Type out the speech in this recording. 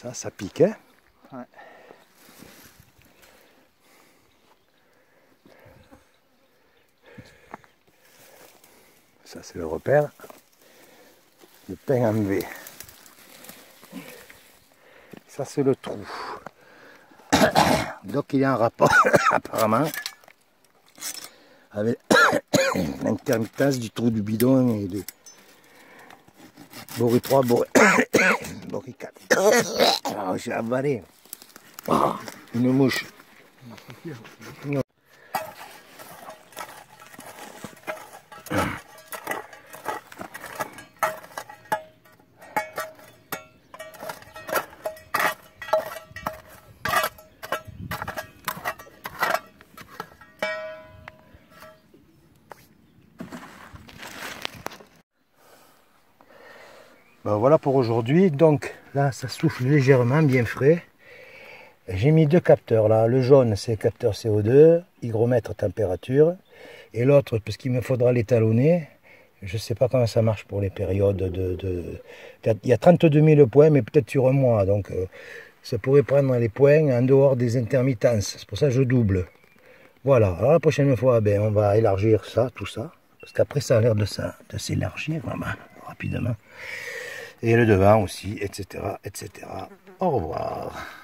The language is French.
Ça pique, hein? Ouais. Ça c'est le repère. Le pain en V. Ça c'est le trou. Donc il y a un rapport apparemment avec l'intermittence du trou du bidon et des Bori 3, Bori 4. Alors j'ai avalé. Oh, une mouche. Ben voilà pour aujourd'hui. Donc là ça souffle légèrement, bien frais. J'ai mis deux capteurs là. Le jaune c'est le capteur CO2, hygromètre température. Et l'autre, parce qu'il me faudra l'étalonner, je ne sais pas comment ça marche pour les périodes Il y a 32 000 points, mais peut-être sur un mois. Donc ça pourrait prendre les points en dehors des intermittences. C'est pour ça que je double. Voilà. Alors la prochaine fois, ben, on va élargir ça, tout ça. Parce qu'après ça a l'air de s'élargir vraiment rapidement. Et le devant aussi, etc., etc. Au revoir.